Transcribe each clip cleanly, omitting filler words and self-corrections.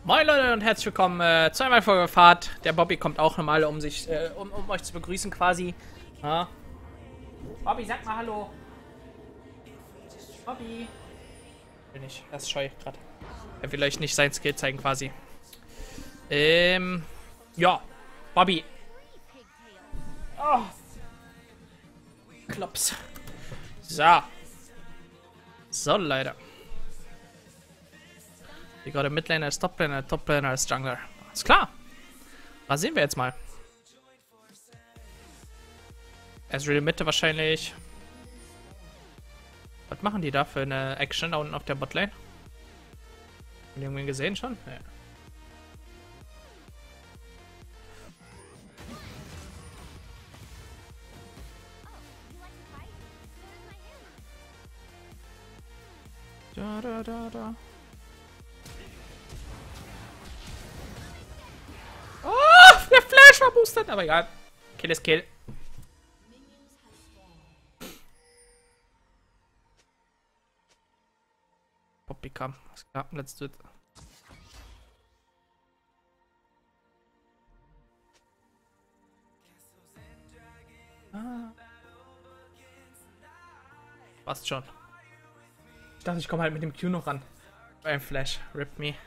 Moin Leute und herzlich willkommen zu einer Folge Fahrt. Der Bobby kommt auch nochmal, um euch zu begrüßen quasi. Ja. Bobby, sag mal Hallo. Bobby. Will nicht, er ist scheu gerade. Er will euch nicht sein Skill zeigen quasi. Ja. Bobby. Oh. Klops. So. So, Leute. Hier gerade Midlaner ist Toplaner, Toplaner ist Jungler. Ist klar. Was sehen wir jetzt mal? Ezreal Mitte wahrscheinlich. Was machen die da für eine Action da unten auf der Botlane? Haben die irgendwen gesehen schon? Ja. Da. Oh, der Flash war boosted, aber egal. Kill ist Kill. Poppy kam. Alles klar, let's do it. Passt schon. Ich dachte, ich komme halt mit dem Q noch ran. Beim Flash. Rip me.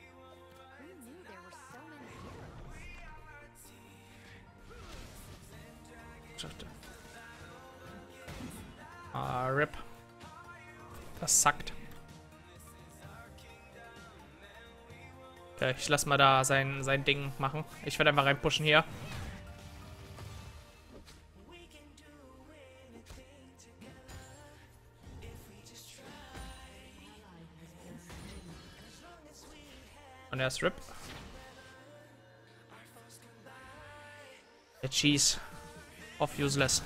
RIP. Das sackt. Okay, ich lass mal da sein Ding machen. Ich werde einfach reinpushen hier. Und er ist RIP. Der Cheese. Off useless.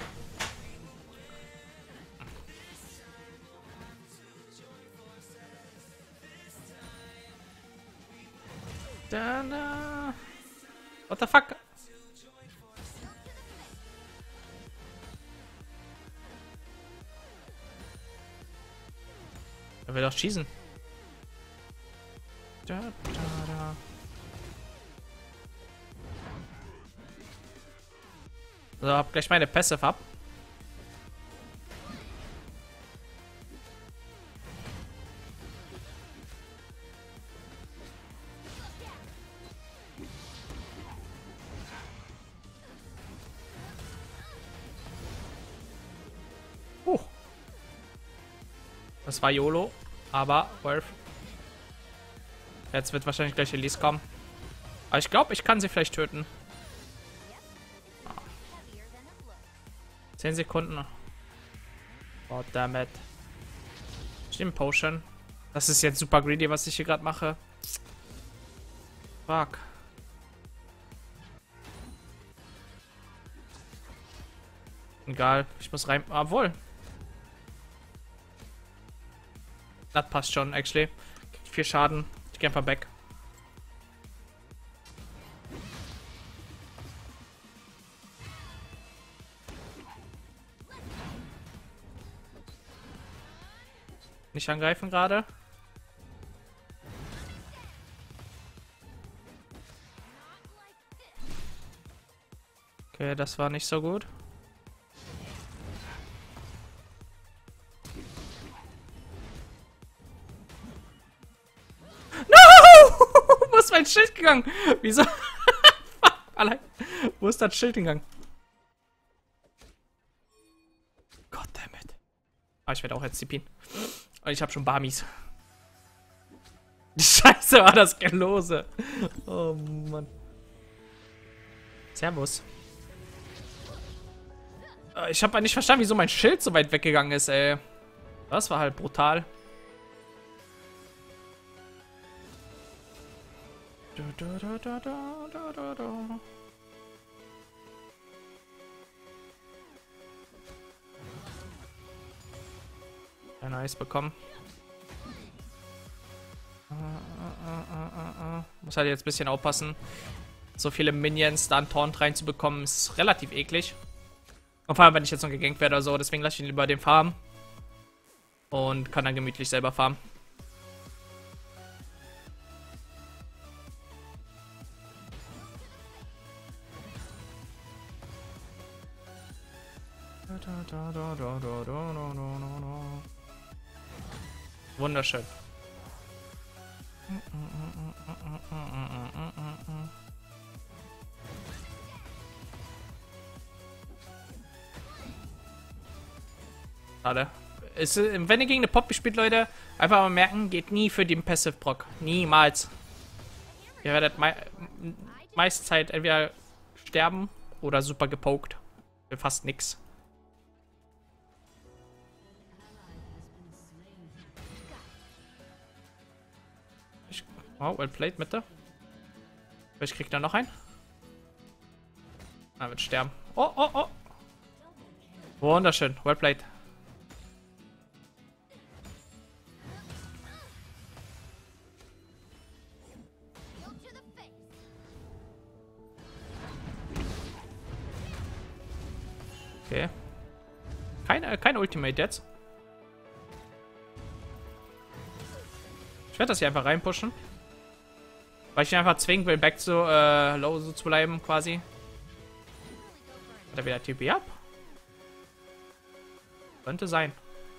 Dann, what the fuck? Er will doch schießen. Da. So, hab gleich meine Passive ab. Das war YOLO, aber worth. Jetzt wird wahrscheinlich gleich Elise kommen. Aber ich glaube, ich kann sie vielleicht töten. 10 Sekunden. Oh, dammit. Stimmt, Potion. Das ist jetzt super greedy, was ich hier gerade mache. Fuck. Egal, ich muss rein. Obwohl. Das passt schon, actually. 4 Schaden. Ich geh einfach back. Nicht angreifen gerade. Okay, das war nicht so gut. Wo ist mein Schild gegangen? Wieso? Allein. Wo ist das Schild gegangen? Goddammit. Aber ich werde auch jetzt CPen. Und ich habe schon Barmis. Scheiße, war das Gelose. Oh Mann. Servus. Ich habe nicht verstanden, wieso mein Schild so weit weggegangen ist, ey. Das war halt brutal. Ein Eis bekommen. Muss halt jetzt ein bisschen aufpassen. So viele Minions da an Taunt reinzubekommen, ist relativ eklig. Und vor allem, wenn ich jetzt noch gegankt werde oder so. Deswegen lasse ich ihn lieber den farmen. Und kann dann gemütlich selber farmen. Wunderschön. Schade. Wenn ihr gegen eine Poppy spielt, Leute, einfach mal merken, geht nie für den Passive Proc. Niemals. Ihr werdet meiste Zeit entweder sterben oder super gepokt. Für fast nix. Oh, well played, Mitte. Vielleicht kriegt er noch einen. Er wird sterben. Oh, oh, oh. Wunderschön. Well played. Okay. Keine Ultimate jetzt. Ich werde das hier einfach reinpushen. Weil ich ihn einfach zwingen will, back zu low so zu bleiben, quasi. Hat er wieder TP ab? Könnte sein.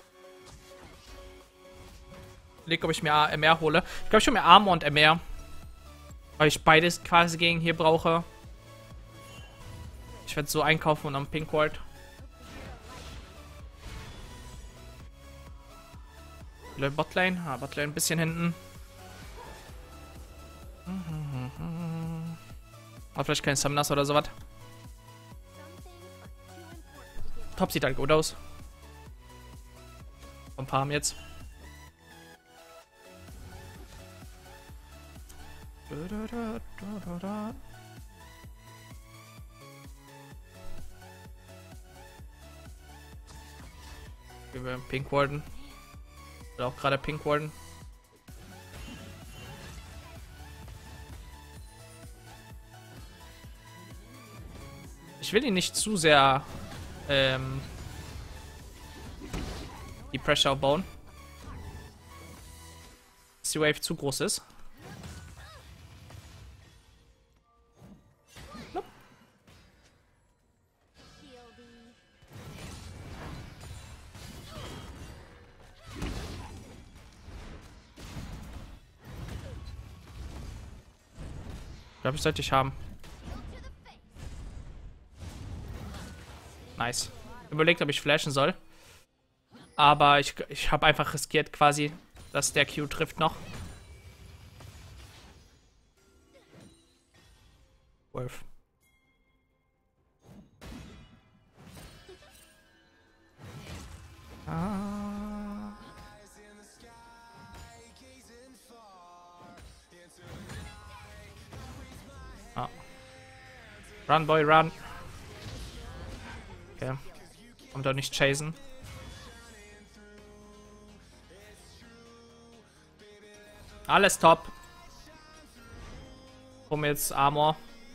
Leg, ob ich mir MR hole. Ich glaube, ich hole mir Armor und MR. Weil ich beides quasi gegen hier brauche. Ich werde so einkaufen und am Pink Ward. Botlane. Ah, Botlane ein bisschen hinten. Aber vielleicht keine Summoners oder sowas. Top sieht halt gut aus. Vom Farm jetzt. Gehen wir Pink Warden. Oder auch gerade Pink Warden. Ich will ihn nicht zu sehr die Pressure bauen. Dass die Wave zu groß ist. Nope. Ich glaube, ich sollte ich haben. Nice. Überlegt, ob ich flashen soll. Aber ich habe einfach riskiert quasi, dass der Q trifft noch. Wolf. Ah. Ah. Run, boy, run. Okay. Kommt doch nicht chasen. Alles top. Um jetzt Armor.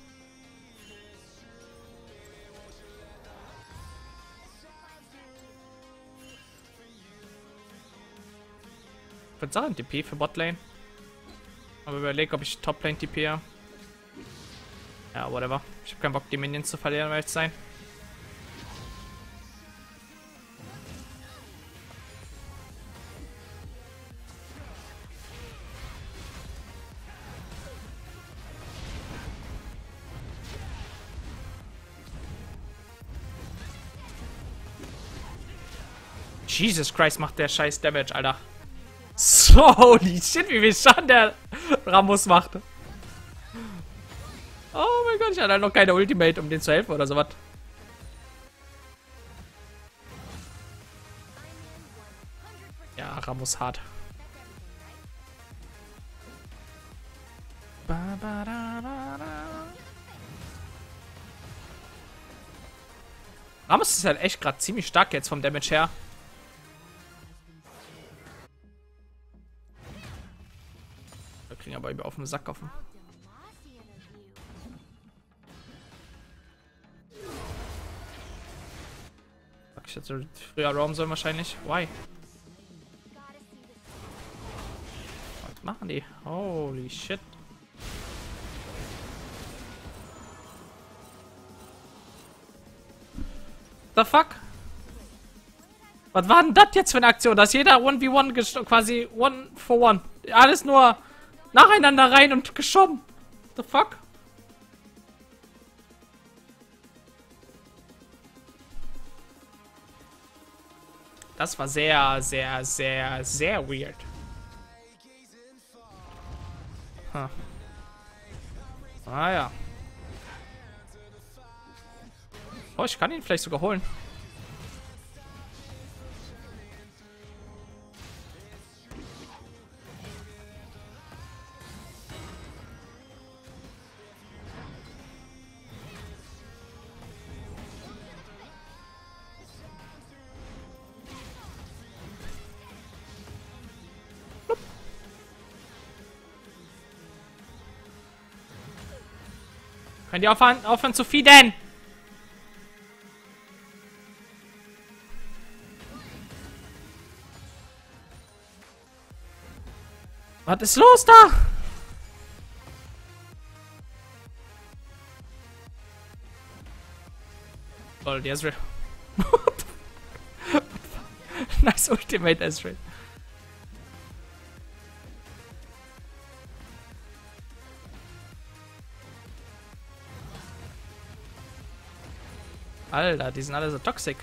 Ich würde sagen TP für Botlane. Aber überlege, ob ich Toplane TP. Ja, whatever. Ich habe keinen Bock, die Minions zu verlieren, um ehrlich zu sein. Jesus Christ, macht der scheiß Damage, Alter. So, holy shit, wie viel Schaden der Ramos macht. Oh mein Gott, ich hatte halt noch keine Ultimate, um den zu helfen oder sowas. Ja, Ramos hart. Ramos ist halt echt gerade ziemlich stark jetzt vom Damage her. Wir kriegen aber über auf den Sack offen. Ich hätte früher roamen sollen wahrscheinlich. Why? Was machen die? Holy shit. The fuck? Was war denn das jetzt für eine Aktion? Dass jeder 1v1 quasi one for one. Alles nur nacheinander rein und geschoben. The fuck? Das war sehr, sehr, sehr, sehr weird. Huh. Ah ja. Oh, ich kann ihn vielleicht sogar holen. Könnt ihr aufhören zu feeden? Was ist los da? Lol, die Ezreal. Nice Ultimate, Ezreal. Alter, die sind alle so toxisch.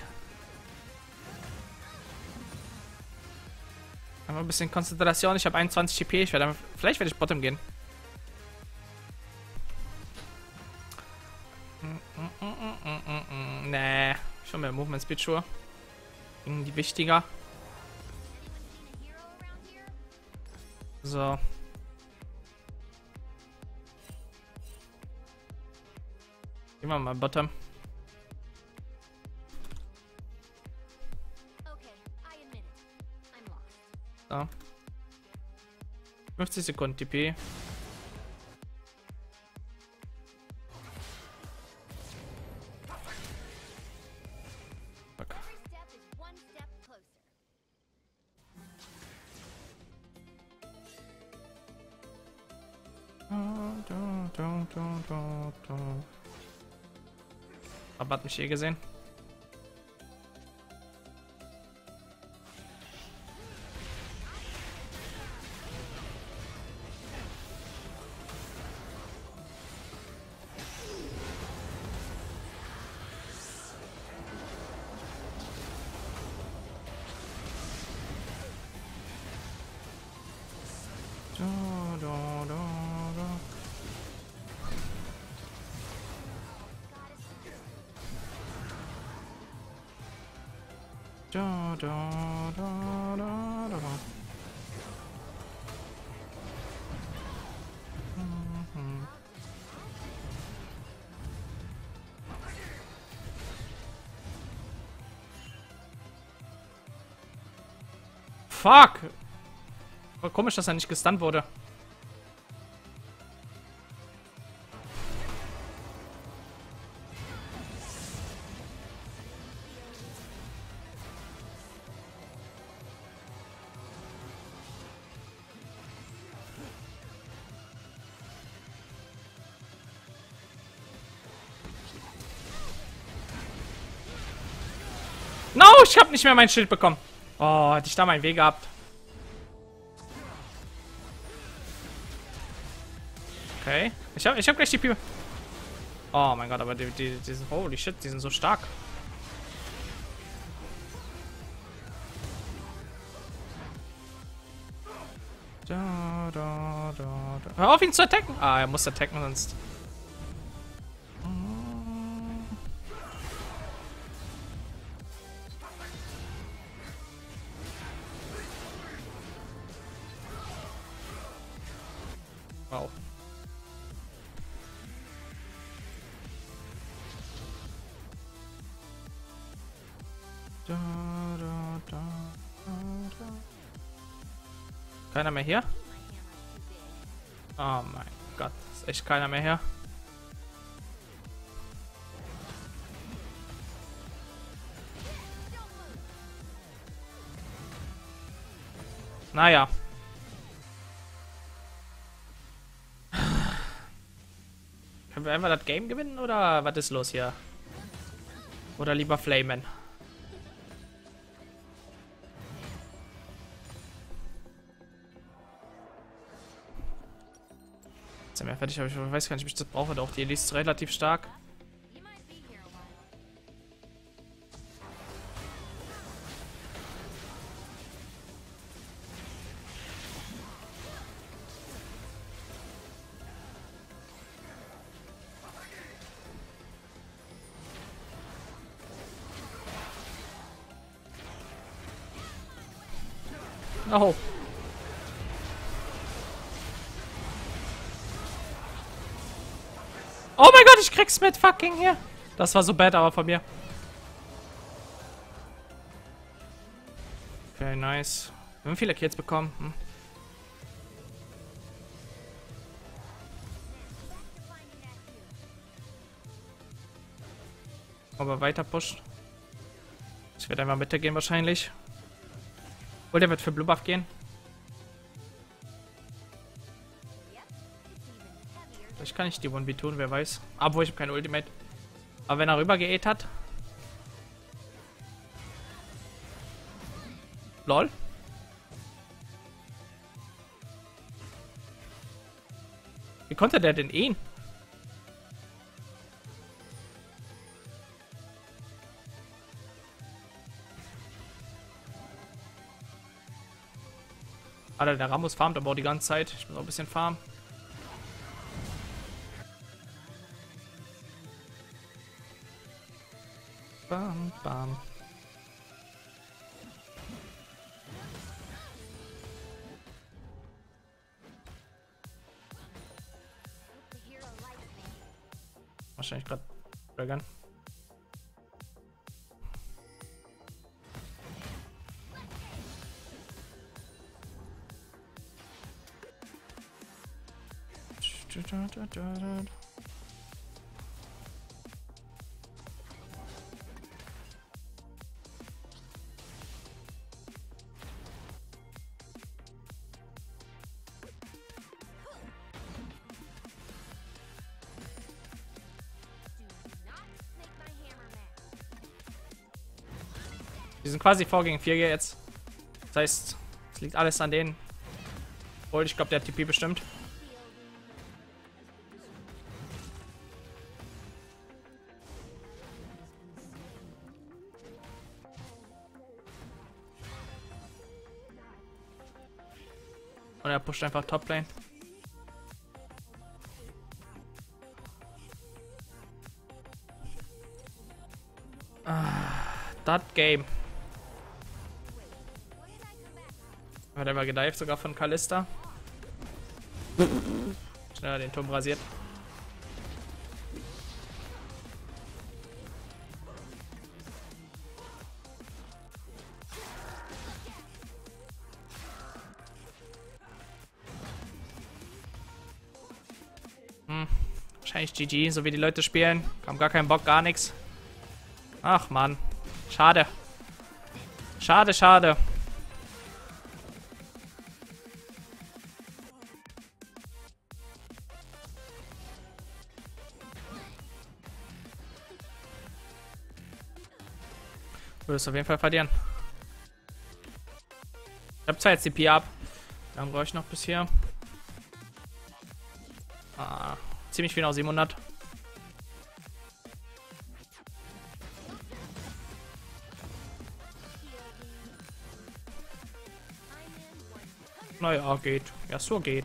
Einmal ein bisschen Konzentration. Ich habe 21 TP. Vielleicht werde ich Bottom gehen. Nee. Schon mehr Movement Speed Schuhe. Irgendwie wichtiger. So. Gehen wir mal Bottom. So. 50 Sekunden TP. Fuck. Aber hat mich hier gesehen. Fuck! War komisch, dass er nicht gestunt wurde. No, ich hab nicht mehr mein Schild bekommen. Oh, hätte ich da meinen Weg gehabt. Okay. Ich hab gleich die Pipe. Oh mein Gott, aber die sind... Holy shit, die sind so stark. Hör auf, ihn zu attacken. Ah, er muss attacken, sonst... Wow. Keiner mehr hier? Oh mein Gott, ist echt keiner mehr hier. Naja. Können wir einfach das Game gewinnen oder was ist los hier? Oder lieber flamen? Ist ja mehr fertig, aber ich weiß gar nicht, ob ich das brauche. Doch, die Elise ist relativ stark. Oh. Oh mein Gott, ich krieg's mit fucking hier. Das war so bad, aber von mir. Okay, nice. Wir haben viele Kills bekommen. Hm. Aber weiter pusht. Ich werde einfach Mitte gehen wahrscheinlich. Oder der wird für Blue Buff gehen. Vielleicht kann ich die 1v tun, wer weiß. Obwohl, ich habe kein Ultimate. Aber wenn er rüber geäht hat. Lol. Wie konnte der denn ehen? Alter, der Ramos farmt aber auch die ganze Zeit. Ich muss auch ein bisschen farmen. Bam, bam. Wahrscheinlich gerade Dragon. Wir sind quasi 4 gegen 4 jetzt. Das heißt, es liegt alles an denen. Obwohl, ich glaube, der hat TP bestimmt. Und er pusht einfach Toplane. Das Game. Hat er mal gedived, sogar von Kalista. Schneller den Turm rasiert. Wahrscheinlich GG, so wie die Leute spielen. Haben gar keinen Bock, gar nichts. Ach man. Schade. Schade, schade. Würdest auf jeden Fall verlieren. Ich hab zwar jetzt CP ab. Dann brauche ich noch bis hier. Ziemlich viel auf 700. Naja, geht. Ja, so geht.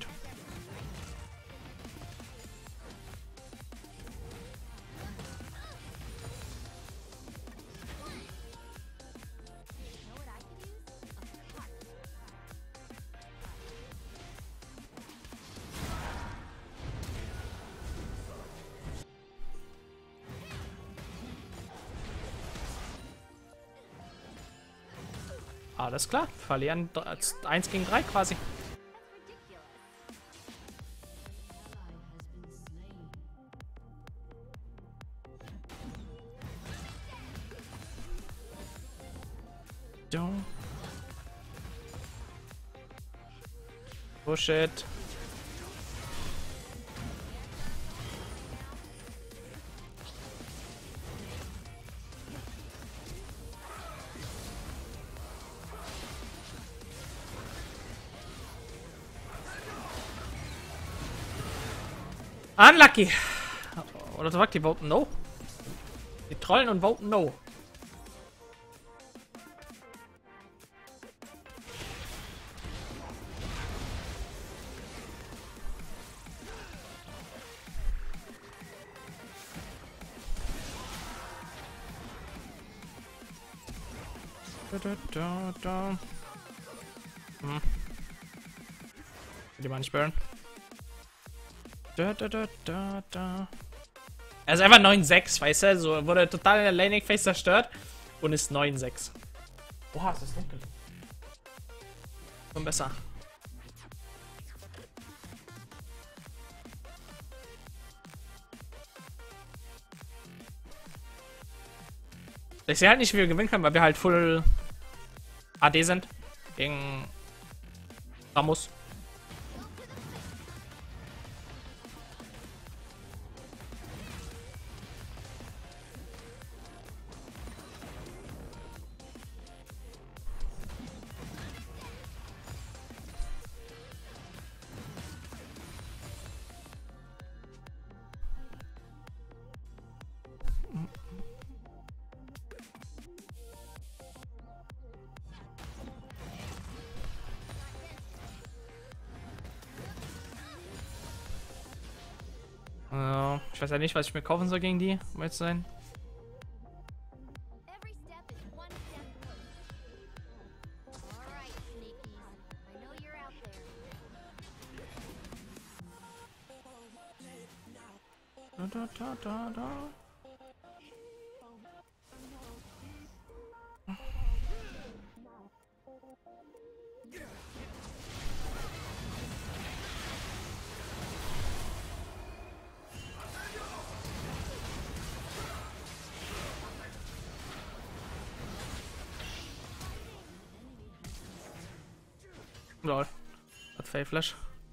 Alles klar, verlieren 1 gegen 3 quasi. Push it. Unlucky. Oder sagt die voten No? Die trollen und voten No. Die mal nicht burn. Er ist einfach 9,6, weißt du? So wurde total in der Laning Phase zerstört und ist 9,6. Boah, ist das dunkel. Schon besser. Ich sehe halt nicht, wie wir gewinnen können, weil wir halt full AD sind. Gegen Ramos. Ich weiß ja nicht, was ich mir kaufen soll gegen die, um jetzt zu sein. Da. Lol. Hat Faye Flash.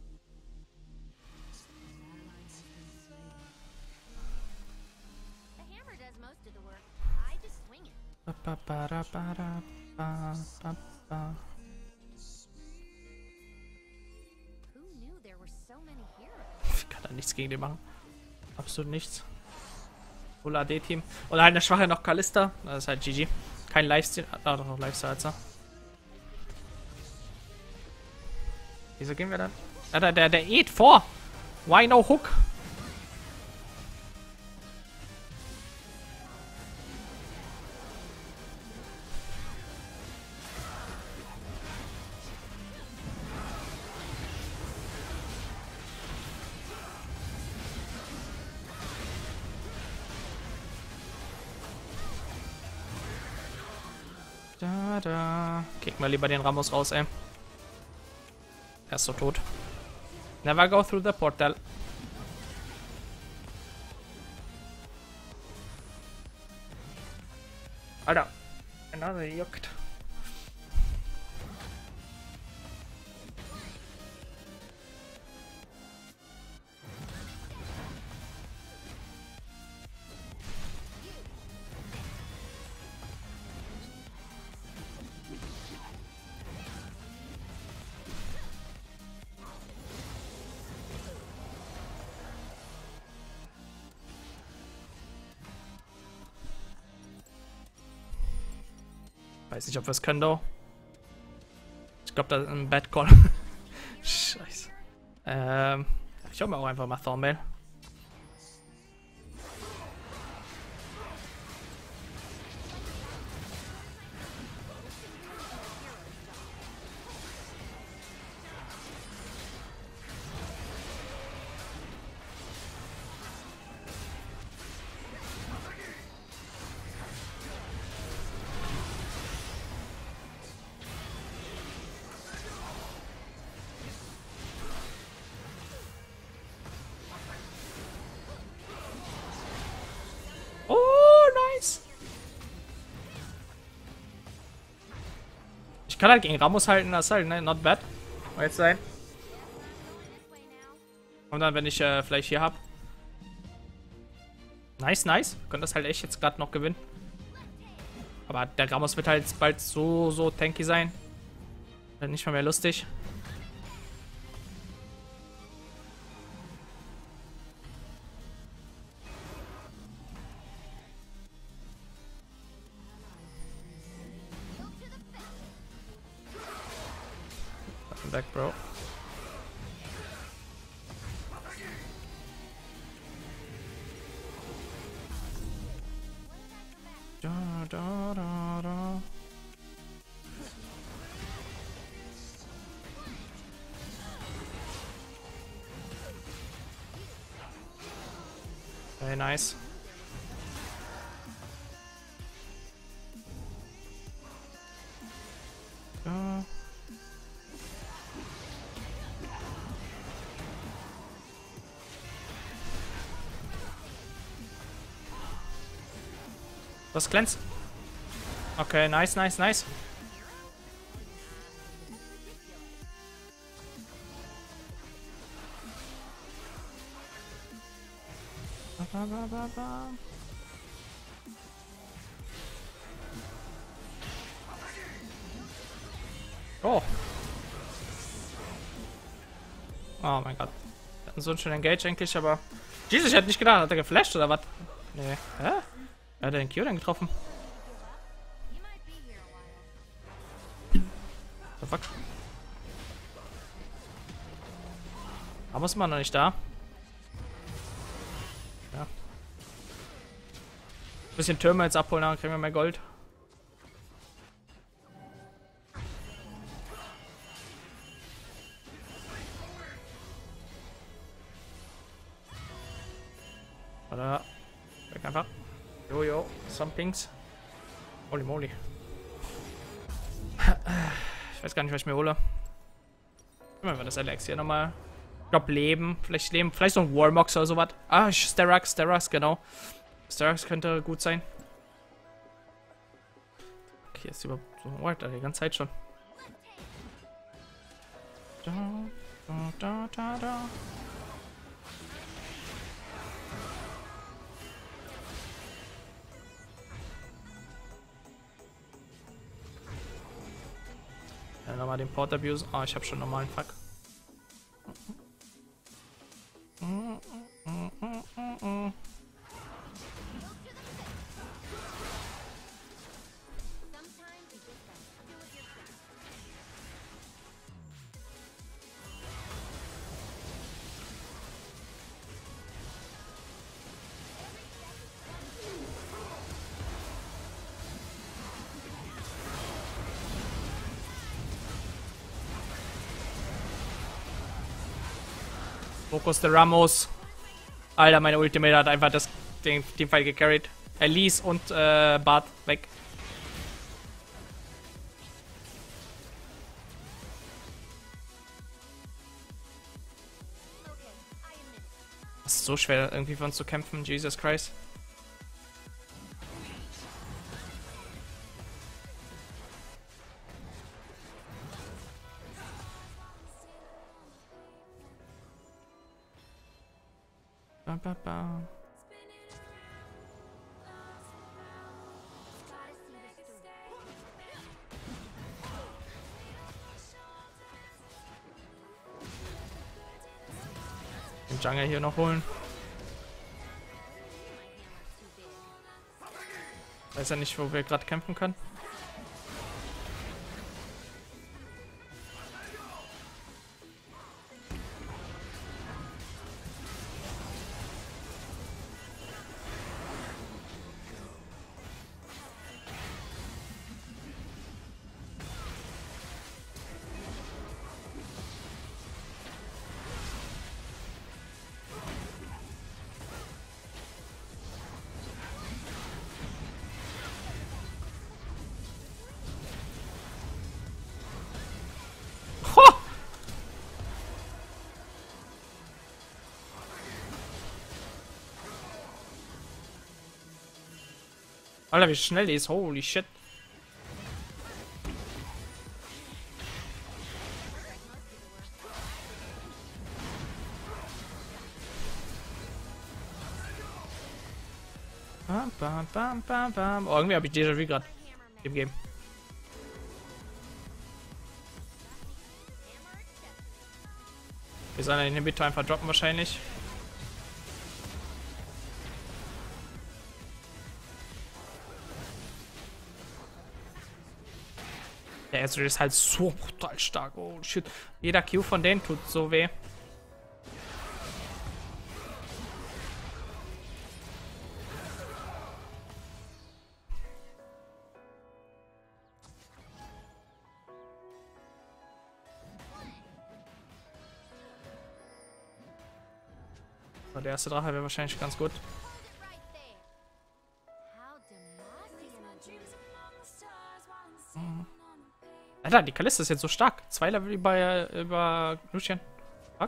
Ich kann da nichts gegen den machen. Absolut nichts. Full AD-Team. Und halt eine schwache noch Kalista. Das ist halt GG. Kein Lifestyle. Ah, doch noch Lifestyle als er. Wieso gehen wir dann? Ja, der Ed vor. Why no hook? Da. Kicken wir lieber den Ramos raus, ey. Er ist so tot. Never go through the portal. Alter. Genau, der juckt. Weiß nicht, ob wir es können, though. Ich glaube, da ist ein Bad Call. Scheiße. Ich hole mir auch einfach mal Thornmail. Ich kann halt gegen Ramos halten, das ist halt, ne, not bad. Soll jetzt sein. Und dann, wenn ich vielleicht hier habe. Nice. Können das halt echt jetzt gerade noch gewinnen. Aber der Ramos wird halt bald so tanky sein. Wird nicht mal mehr lustig. back, bro. Da, da, da, da. Very nice. Da. Was glänzt? Okay, nice, nice, nice. Oh. Oh mein Gott. Wir hatten so einen schönen Engage eigentlich, aber... Jesus, ich hätte nicht gedacht, hat er geflasht oder was? Nee. Hä? Wer hat den Q denn getroffen? The fuck? Aber ist man noch nicht da? Ja. Bisschen Türme jetzt abholen, dann kriegen wir mehr Gold. Oder weg einfach. Jojo, some pings. Holy moly. Ich weiß gar nicht, was ich mir hole. Immer wir das Alex hier nochmal. Ich glaube Leben. Vielleicht Leben. Vielleicht so ein Warmox oder sowas. Ah, Sterax, genau. Sterax könnte gut sein. Okay, ist überhaupt so ein Ort, die ganze Zeit schon. Da, da, da, da, da. Ja, nochmal den Port Abuse. Ah, ich habe schon normalen Fuck. Fokus der Ramos. Alter, meine Ultimate hat einfach den Fight gecarried. Elise und Bart weg. Das ist so schwer irgendwie für uns zu kämpfen, Jesus Christ. Ba, ba, ba. Den Jungle hier noch holen. Weiß ja nicht, wo wir gerade kämpfen können. Alter, wie schnell die ist. Holy shit. Bam, bam, bam, bam, bam. Oh, irgendwie habe ich Déjà-vu gerade im Game. Wir sollen den Inhibitor einfach droppen wahrscheinlich. Der Ezreal ist halt so brutal stark. Oh shit. Jeder Q von denen tut so weh. So, der erste Drache wäre wahrscheinlich ganz gut. Alter, die Kalista ist jetzt so stark. 2 Level über Lucian. Fuck.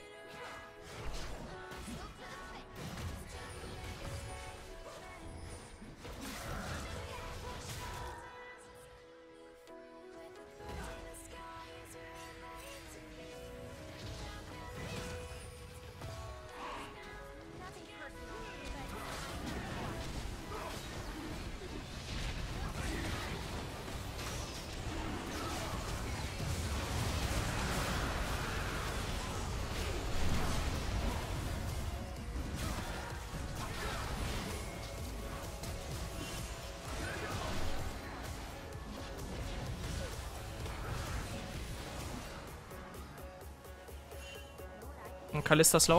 Und Kalista slow.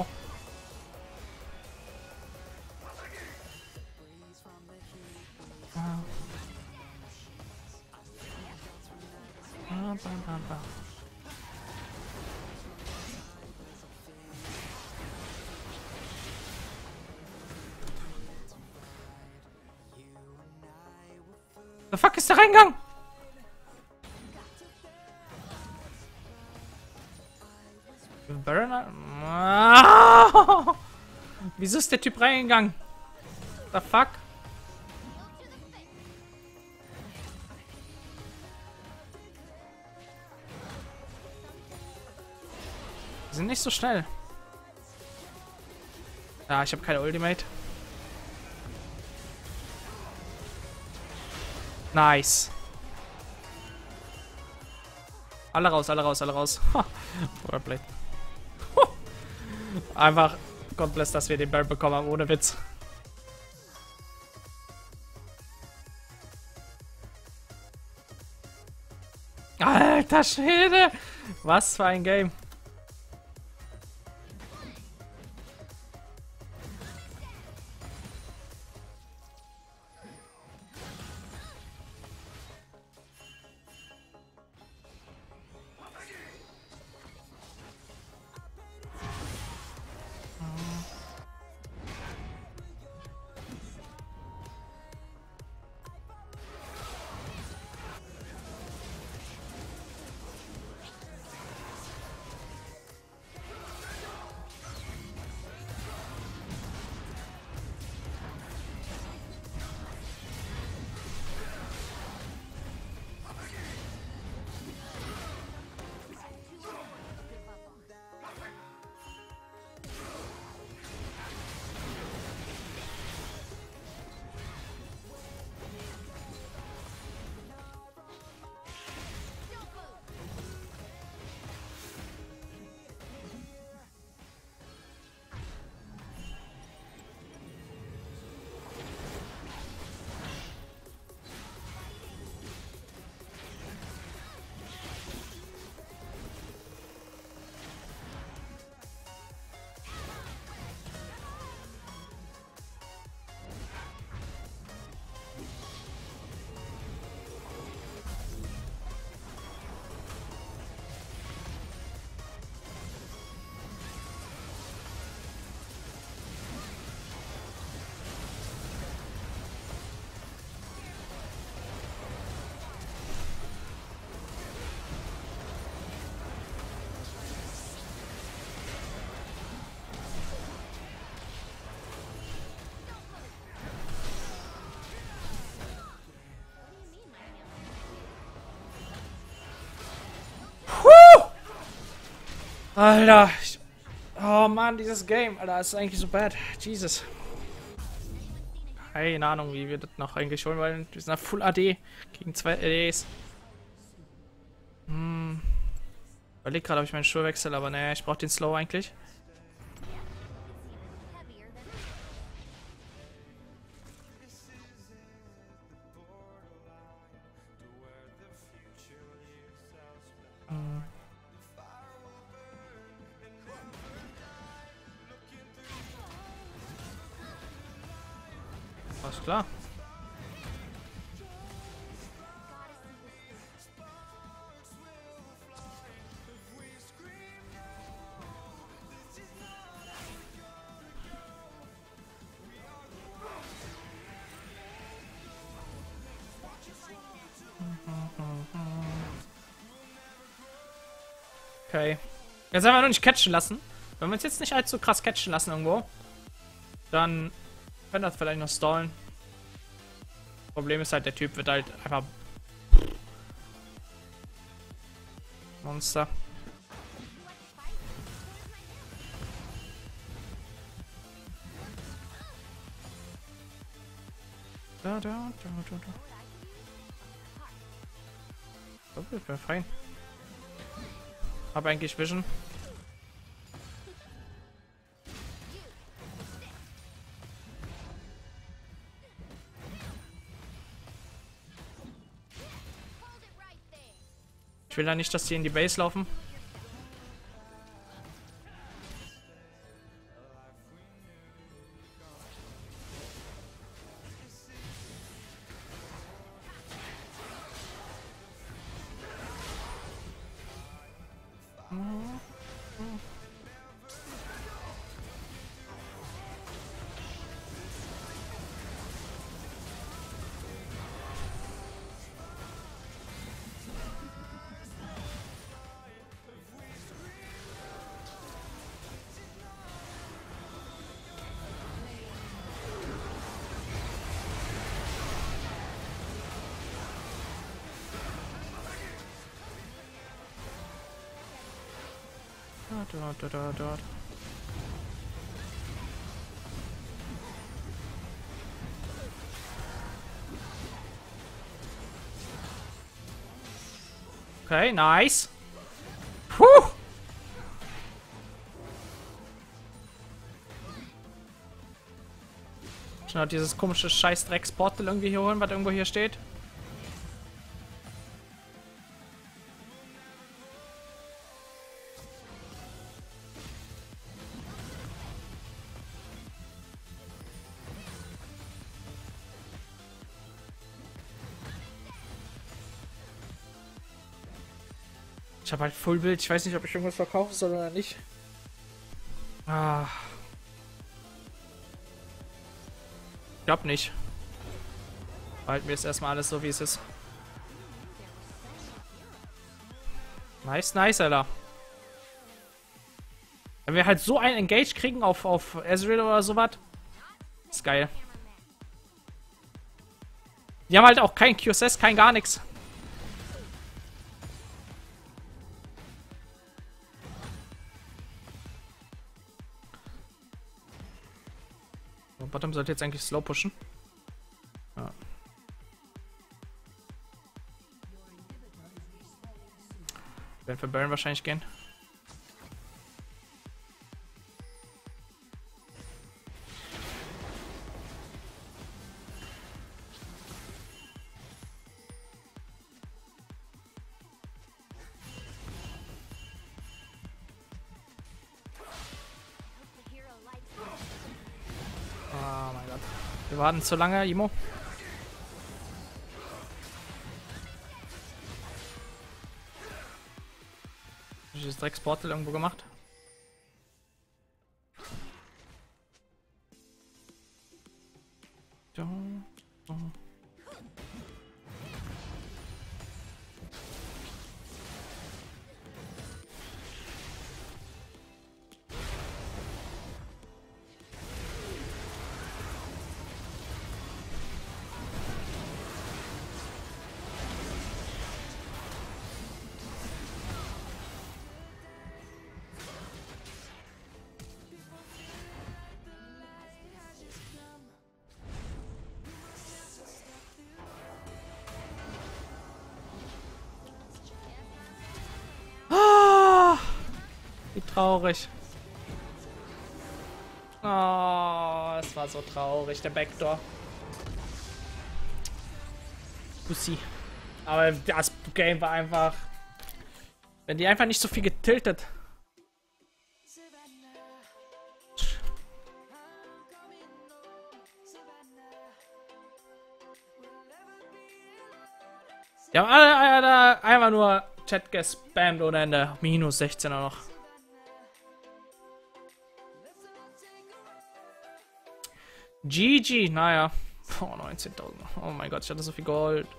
The fuck ist der reingegangen? Baron? Ah! Wieso ist der Typ reingegangen? The fuck? Die sind nicht so schnell. Ja, ich habe keine Ultimate. Nice. Alle raus, alle raus, alle raus. Wordplay. Einfach Gott bless, dass wir den Baron bekommen haben, ohne Witz. Alter Schwede! Was für ein Game. Alter. Oh Mann, dieses Game. Alter, ist eigentlich so bad. Jesus. Keine Ahnung, wie wir das noch eigentlich holen wollen. Wir sind auf Full AD gegen 2 ADs. Überleg gerade, ob ich meinen Schuh wechsle, aber ne, ich brauche den Slow eigentlich. Ist klar. Okay. Jetzt haben wir noch nicht catchen lassen. Wenn wir uns jetzt nicht allzu krass catchen lassen irgendwo, dann können wir das vielleicht noch stallen. Problem ist halt, der Typ wird halt einfach Monster. Da. So, das wäre fein. Hab eigentlich Vision. Ich will ja nicht, dass die in die Base laufen. Dort. Okay, nice. Puh. Schon noch dieses komische Scheiß-Drecks-Portal irgendwie hier holen, was irgendwo hier steht. Ich habe halt Full Bild. Ich weiß nicht, ob ich irgendwas verkaufen soll oder nicht. Ah. Ich glaub nicht. Behalten wir jetzt erstmal alles so, wie es ist. Nice, Alter. Wenn wir halt so einen Engage kriegen auf Ezreal oder sowas, ist geil. Die haben halt auch kein QSS, kein gar nichts. Bottom sollte jetzt eigentlich slow pushen. Ja. Werden für Baron wahrscheinlich gehen. Oh mein Gott. Wir warten zu lange, Imo. Hab ich das Drecksportal irgendwo gemacht? Wie traurig. Oh, es war so traurig, der Backdoor. Pussy. Aber das Game war einfach... Wenn die einfach nicht so viel getiltet. Die haben alle einfach nur Chat gespammt ohne Ende. Minus 16er noch. GG, naja. Oh, 19.000. Oh mein Gott, ich hatte so viel Gold.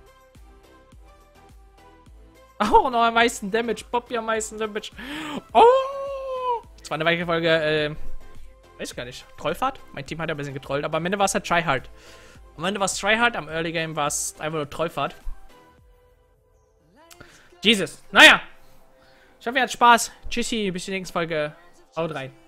Oh, noch am meisten Damage. Poppy am meisten Damage. Oh! Das war eine weitere Folge, weiß ich gar nicht. Trollfahrt? Mein Team hat ja ein bisschen getrollt, aber am Ende war es halt Tryhard. Am Ende war es Tryhard, am Early Game war es einfach nur Trollfahrt. Jesus. Naja. Ich hoffe, ihr hattet Spaß. Tschüssi, bis zur nächsten Folge. Haut rein.